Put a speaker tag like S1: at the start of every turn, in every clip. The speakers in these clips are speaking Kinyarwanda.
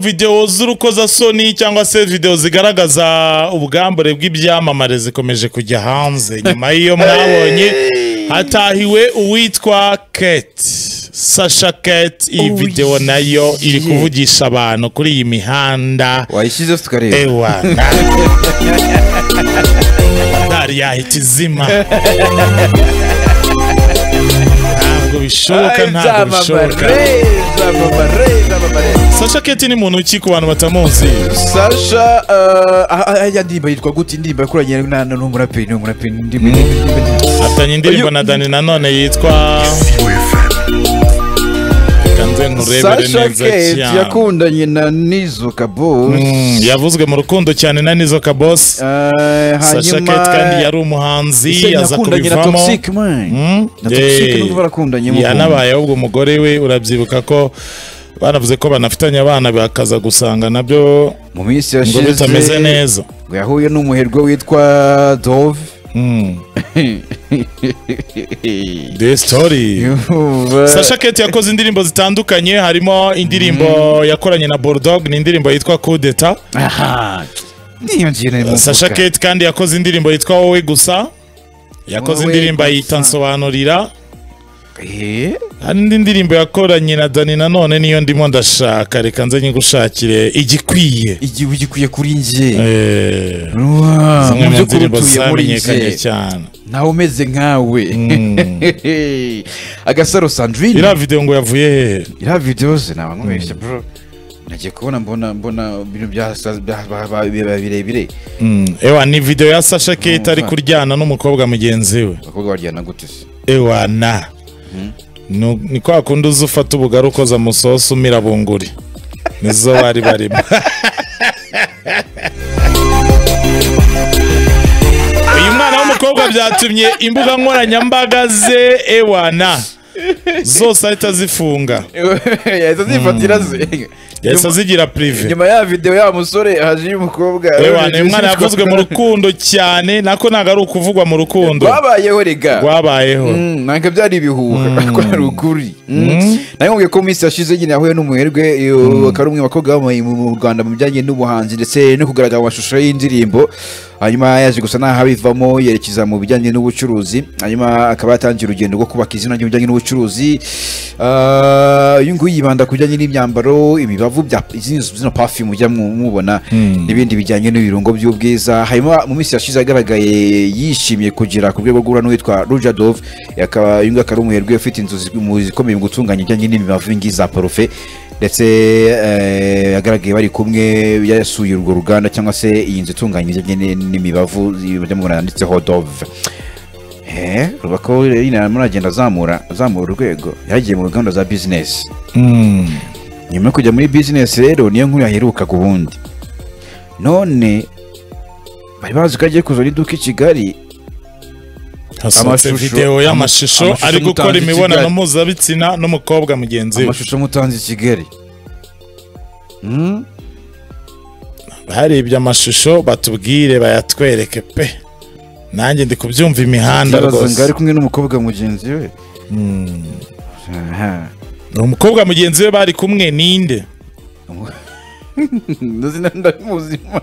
S1: video z'urukozasoni cyangwa se video zigaragaza ubwambure bw'ibyamamare zikomeje kujya hanze nyuma y'iyo mwabonye hatahiwe uwitwa Kate Sacha Kate. Iyi video nayo iri kuvugisha abantu kuri iyi mihanda
S2: wayishize tukareba
S1: ewa dari yahita izima ntabwo bishoboka Sacha Kate ni muntu ki ku bantu batamuzi?
S2: Sacha yandimba yitwa gute indirimbo yakoranye n'umuraperi
S1: atanye indirimbo na Dani nanone yitwa
S2: Sacha Kate yakundanye na Nizoka Boss.
S1: Yavuzwe mu rukundo cyane na Nizoka Boss. Sacha Kate kandi yari umuhanzi aza kubivamo. Yanabaye ahubwo umugore we urabyibuka ko banavuze ko banafitanye abana bakaza gusanga nabyo
S2: mu minsi yashize
S1: bitameze neza.
S2: Yahuye n'umuherwe witwa Dove.
S1: The story. Sacha Kate yakoze indirimbo zitandukanye harimo indirimbo yakoranye na Bulldog ni indirimbo yitwa Coup d'Etat. Sacha Kate kandi yakoze indirimbo yitwa Wowe Gusa. Yakoze indirimbo yita Nsobanurira. Hari indirimbo yakoranye na Dani nanone niyo ndimo ndashaka reka nze nyigushakire igikwiye
S2: kuri nje.
S1: Zimwe mu ndirimbo zamenyekanye cyane.
S2: Nawe umeze nkawe. Agasaro Sandrine.
S1: Ira video ngo yavuye he?
S2: Ira video ze nabankweshe bro. Nagiye kubona mbona ibintu bya birebire.
S1: Ewa ni video ya Sacha Kate ari kuryana n'umukobwa mugenzi we.
S2: Bakobwa baryana gute se?
S1: Ewa na. Ni kwa kundi uzufata ubugari ukoza musoso umira bunguri nizo bari barimo. Uyu mwana w'umukobwa byatumye imbuga nkoranyambaga ze ewana zose ahita zifunga
S2: yahita zifatira ze
S1: yahise zigira prive.
S2: Nyuma ya video ya musore haje y'umukobwa
S1: ewana umwana yavuzwe mu rukundo cyane nako ntago ari ukuvugwa mu rukundo
S2: rwabayeho rega
S1: rwabayeho
S2: nanga byari ibihuha ko ari ukuri. Nayo ko minsi yashize nyine yahuye n'umuherwe akari umwe bakobwa mu Rwanda mu bijyanye n'ubuhanzi ndetse no kugaragara amashusho y'indirimbo. Hanyuma yaje gusa naho bivamo yerekeza mu bijyanye n'ubucuruzi hanyuma akaba yatangiye urugendo rwo kubaka izina ry'ibijyanye n'ubucuruzi. Uyu nguyu yibanda ku bijyanye n'imyambaro imibavu bya izina perfume mujya mubona n'ibindi bijyanye n'ibirungo by'ubwiza. Hanyuma mu minsi yashize agaragaye yishimiye kugira ku rwego rw'ura n'uwitwa Rujadov akaba uyu nguyu akaba umuherwe ufite inzozi zikomeye mu gutunganya ibijyanye n'imibavu ngiza parufe ndetse agaragaye bari kumwe yasuye urwo ruganda cyangwa se iyi nzu itunganya ibijyanye n'imibavu bajya mubona yanditseho Dove. Rubako muragenda azamura urwego yagiye mu gahunda za business. Nyuma yo kujya muri business rero niyo nkuru yaheruka ku bundi none bari bazi ko agiye kuzana iduka i Kigali.
S1: Hasohotse video y'amashusho ari gukora imibonano mpuzabitsina n'umukobwa mugenzi we.
S2: Amashusho mutanze i Kigali.
S1: Hari ibyo amashusho batubwire bayatwereke pe nanjye ndi kubyumva imihanda rwose.
S2: Ngari kumwe n'umukobwa mugenzi we.
S1: Umukobwa mugenzi we bari kumwe ninde?
S2: Ndazina ndamuzima.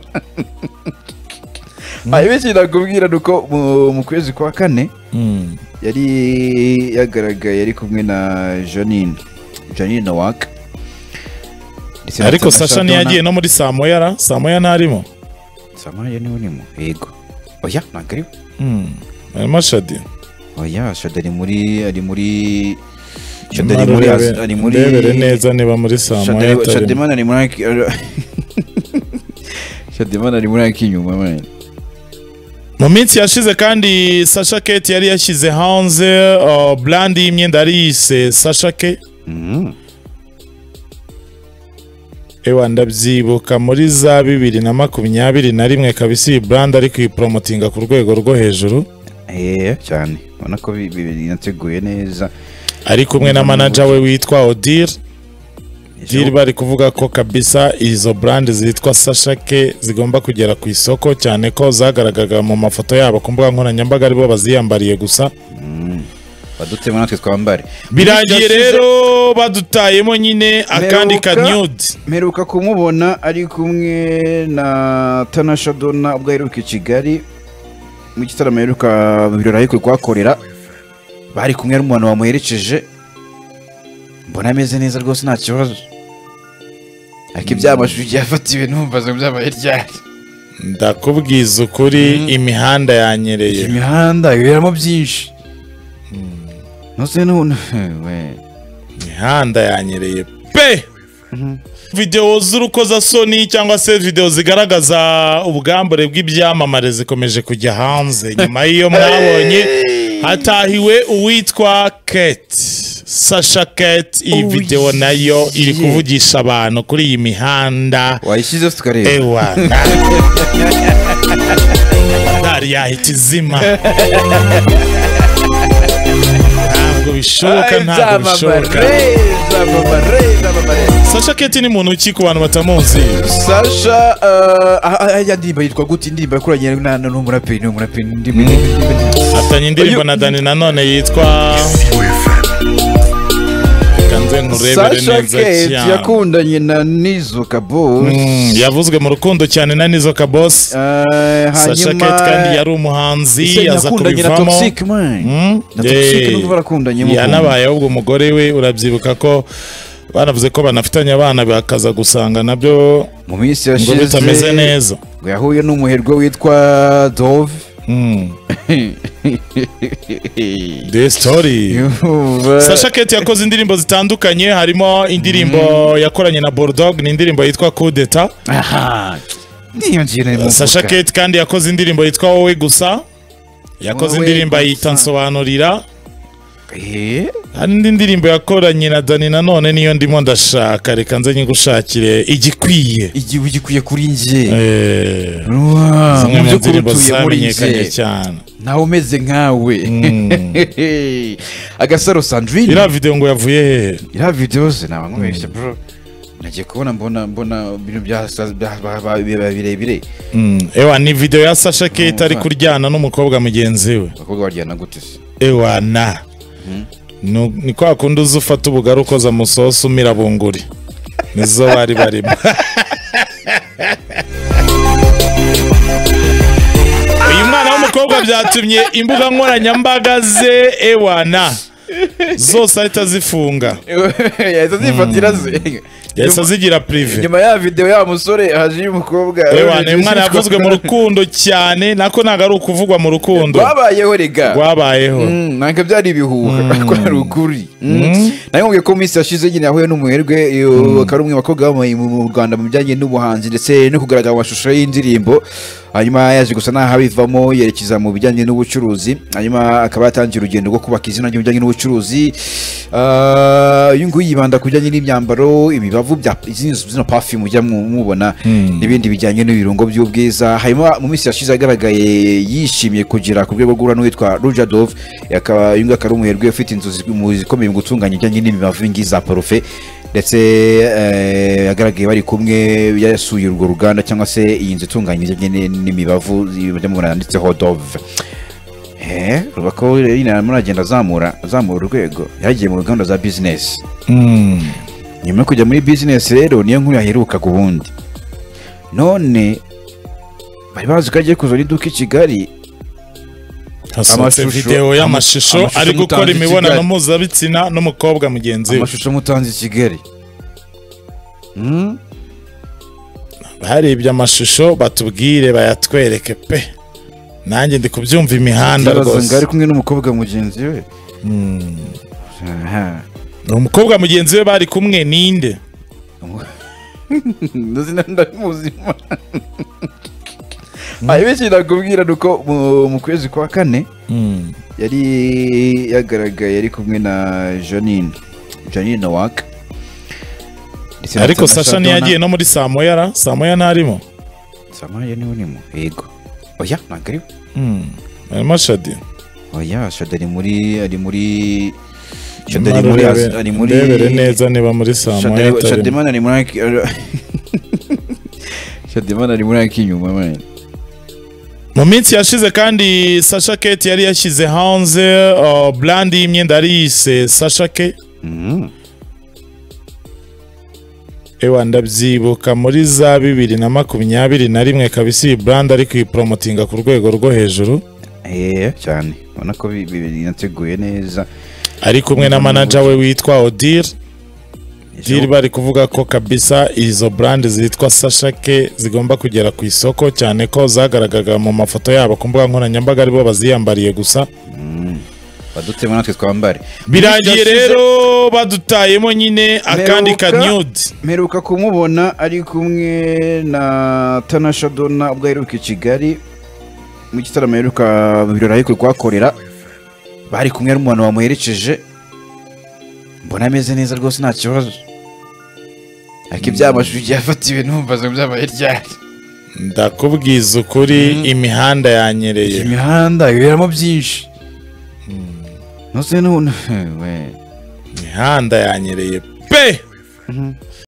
S2: Ayibeje nakubwira nuko mu kwezi kwa kane yari yagaragaye yari kumwe na Janine Wak.
S1: Ariko Sacha ni yagiye no muri Samoya ntarimo.
S2: Samoya niwe nimo yego. Oya nagari.
S1: Arimo Shadi.
S2: Oya Shadi ari muri
S1: ndebere neza niba muri Samoya.
S2: Shadimana ari muri akinyuma man.
S1: Mu minsi yashize kandi Sacha Kate yari yashyize hanze brand y'imyenda ari yise Sacha Kate. Ewa ndabyibuka muri za 2021 kabisa iyi brand ari kuyipromotinga ku rwego rwo hejuru.
S2: Cyane ubona ko binateguye neza
S1: ari kumwe na manager we witwa Odir. Bari kuvuga ko kabisa izo brand zitwa Sacha Kate zigomba kugera ku isoko cyane ko zagaragaga mu mafoto yabo ku mbuga nkoranyambaga aribo baziyambariye gusa.
S2: badutemo natwe twambare.
S1: Birangiye rero badutayemo nyine akandi kanyude.
S2: Meruka kumubona ari kumwe na Tanasha Donna ubwo aheruka i Kigali mu gitaramo aheruka mu birori ariko kwakorera, bari kumwe n'umuntu wamuherekeje, mbona ameze neza rwose nta kibazo, ariko iby'amashusho yafatiwe numvaza byabaye ryari.
S1: Ndakubwiza ukuri, imihanda yanyereye.
S2: Imihanda iberamo byinshi. Nose none
S1: imihanda yanyereye pe. Video z'urukozasoni cyangwa se video zigaragaza ubwambure bw'ibyamamare zikomeje kujya hanze. Nyuma y'iyo mwabonye hatahiwe uwitwa Kate, Sacha Kate. Iyi video nayo iri kuvugisha abantu kuri iyi mihanda.
S2: Wayishyize tukareba.
S1: Ewa dari yahita izima. Ntabwo bishoboka, ntabwo bishoboka. Sacha Kate ni muntu ki ku bantu batamuzi?
S2: Sacha aya ndirimbo yitwa gute? Indirimbo yakoranye n'umuraperi
S1: afitanye indirimbo na Dani nanone yitwa
S2: Sacha Kate yakundanye na Nizo Kabos.
S1: Yavuzwe mu rukundo cyane na Nizo Kabos. Sacha Kate kandi yari umuhanzi, aza kubivamo. Yanabaye ahubwo umugore we, urabyibuka ko banavuze ko banafitanye abana bakaza gusanga nabyo
S2: mu minsi yashize
S1: ngo bitameze neza.
S2: Yahuye n'umuherwe witwa Dove.
S1: The story. Sacha Kate yakoze indirimbo zitandukanye, harimo indirimbo yakoranye na Bulldog, ni indirimbo yitwa Coup d'Etat. Sacha Kate kandi yakoze indirimbo yitwa Wowe Gusa, yakoze indirimbo yita Nsobanurira. Hari indi ndirimbo yakoranye na Dani nanone niyo ndimo ndashaka, reka nze nyigushakire igikwiye.
S2: Igikwiye kuri njye.
S1: Zimwe mu ndirimbo zamenyekanye cyane.
S2: Nawe umeze nkawe. Agasaro Sandrine.
S1: Iriya video ngo yavuye hehe?
S2: Iriya video se naba nkweshe bro. Nagiye kubona mbona ibintu bya birebire.
S1: Ewa ni video ya Sacha Kate ari kuryana n'umukobwa mugenzi we.
S2: Abakobwa baryana gute se?
S1: Ewa na ni kwa kundi uzufata ubugari ukoza musoso umira bunguri, nizo bari barimo. Uyu mwana w'umukobwa byatumye imbuga nkoranyambaga ze ewana zose ahita zifunga.
S2: Yahita zifatira ze.
S1: Yahise zigira prive.
S2: Nyuma ya video ya musore haje umukobwa.
S1: Ewana umwana yavuzwe mu rukundo cyane, nako ntago ari ukuvugwa mu rukundo.
S2: Rwabayeho rega.
S1: Rwabayeho.
S2: Nanga byari ibihuha ko ari ukuri. Nayo ngiye ko minsi yashize nyine yahuye n'umuherwe akari umwe bakobwa mu Rwanda mu bijyanye n'ubuhanzi ndetse no kugaragara amashusho y'indirimbo. Hanyuma yaje gusa naho abivamo yerekeza mu bijyanye n'ubucuruzi, hanyuma akaba yatangiye urugendo rwo kubaka izina ry'ibijyanye n'ubucuruzi. Uyu nguyu yibanda ku bijyanye n'imyambaro, ibibavu bya zino perfume ujya mubona n'ibindi bijyanye n'ibirungo by'ubwiza. Hanyuma mu minsi yashize agaragaye yishimiye kugira ku rwego rw'urano witwa Rujadov, akaba uyu nguyu akaba umuherwe ufite inzu zikomeye mu gutunganya ibijyanye n'imibavu ngiza parufe, ndetse yagaragaye bari kumwe, yasuye urwo ruganda cyangwa se iyi nzu itunganya ibijyanye n'imibavu by'amubona yanditseho Dove. Rubako rero muragenda azamura urwego, yagiye mu ruganda za business. Nyuma yo kujya muri business rero niyo nkuru yaherukaga ubundi. None bari bazi ko agiye kuzana iduka i Kigali.
S1: Hasohotse video y'amashusho ari gukora imibonano mpuzabitsina n'umukobwa mugenzi we.
S2: Amashusho mutanze i Kigali.
S1: Harebye amashusho batubwire bayatwereke pe. Nanjye ndi kubyumva imihanda rwose.
S2: Ngari kumwe n'umukobwa mugenzi we.
S1: Umukobwa mugenzi we bari kumwe ninde?
S2: Ndazina ndamuzima. Ayibeje ndakubwira nuko mu kwezi kwa kane yari yagaragaye yari kumwe na Janine Wak.
S1: Ariko Sacha niyagiye no muri Samoya ntarimo.
S2: Samoya niwe nimo. Yego. Oya nagari.
S1: Arimo Shadi.
S2: Oya Shadi ari muri
S1: neza niba muri Samoya.
S2: Shadimana ari muri akinyuma man.
S1: mu minsi yashize kandi Sacha Kate yari yashyize hanze brand y'imyenda yari yise Sacha Kate. Ewa ndabyibuka muri za 2021 kabisa iyi brand ari kuyipromotinga ku rwego rwo hejuru.
S2: Cyane ubona ko binateguye neza,
S1: ari kumwe na manager we witwa Odir. Diri bari kuvuga ko kabisa izo brand zitwa Sacha Kate zigomba kugera ku isoko, cyane ko zagaragaga mu mafoto yabo ku mbuga nkoranyambaga aribo baziyambariye gusa.
S2: Badutemo natwe twambare.
S1: Birangiye rero badutayemo nyine akandi ka nude.
S2: Meruka kumubona ari kumwe na Tanasha Donna ubwo aheruka i Kigali mu gitaramo aheruka mu birori ariko kwakorera, bari kumwe n'umuntu wamuherekeje, mbona ameze neza rwose nta kibazo. Ariko ibyamashuri yafatiwe numvaza byabaye ryari.
S1: Ndakubwiza ukuri imihanda yanyereye.
S2: Imihanda iberamo byinshi. Nose none we
S1: imihanda yanyereye pe.